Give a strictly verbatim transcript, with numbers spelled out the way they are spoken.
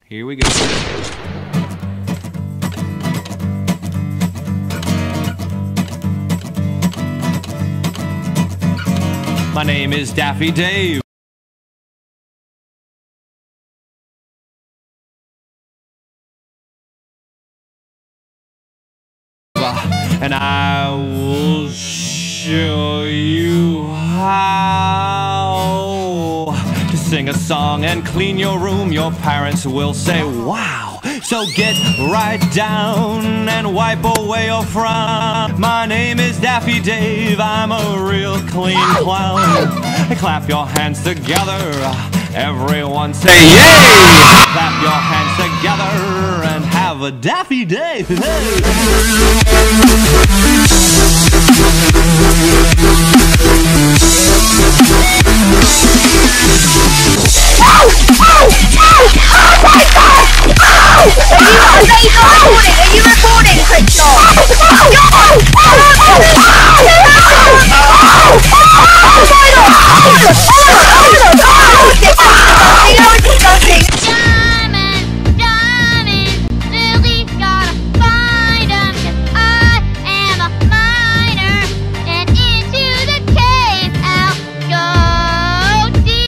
Here we go. My name is Daffy Dave. And I will show you how to sing a song and clean your room. Your parents will say, wow. So get right down and wipe away your frown. My name is Daffy Dave, I'm a real clean clown. Clap your hands together, everyone say yay! Clap your hands together and have a Daffy Dave. Hey.